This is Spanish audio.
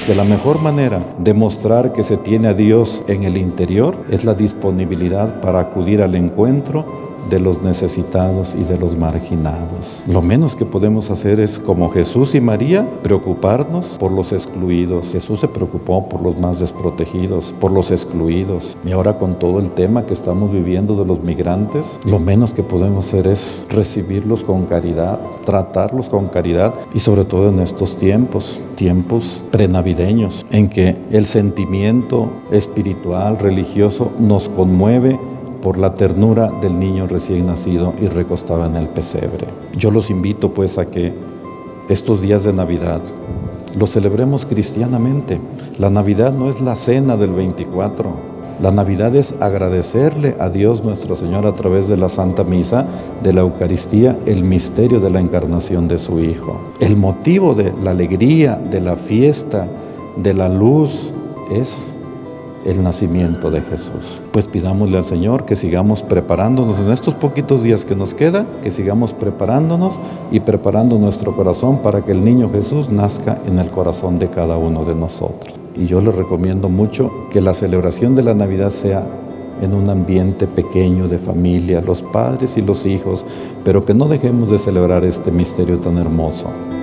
que la mejor manera de mostrar que se tiene a Dios en el interior es la disponibilidad para acudir al encuentro de los necesitados y de los marginados. Lo menos que podemos hacer es, como Jesús y María, preocuparnos por los excluidos. Jesús se preocupó por los más desprotegidos, por los excluidos. Y ahora con todo el tema que estamos viviendo de los migrantes, lo menos que podemos hacer es recibirlos con caridad, tratarlos con caridad y sobre todo en estos tiempos prenavideños, en que el sentimiento espiritual, religioso nos conmueve por la ternura del niño recién nacido y recostado en el pesebre. Yo los invito pues a que estos días de Navidad los celebremos cristianamente. La Navidad no es la cena del 24. La Navidad es agradecerle a Dios nuestro Señor a través de la Santa Misa, de la Eucaristía, el misterio de la encarnación de su Hijo. El motivo de la alegría, de la fiesta, de la luz es el nacimiento de Jesús. Pues pidámosle al Señor que sigamos preparándonos en estos poquitos días que nos queda, que sigamos preparándonos y preparando nuestro corazón para que el niño Jesús nazca en el corazón de cada uno de nosotros. Y yo les recomiendo mucho que la celebración de la Navidad sea en un ambiente pequeño de familia, los padres y los hijos, pero que no dejemos de celebrar este misterio tan hermoso.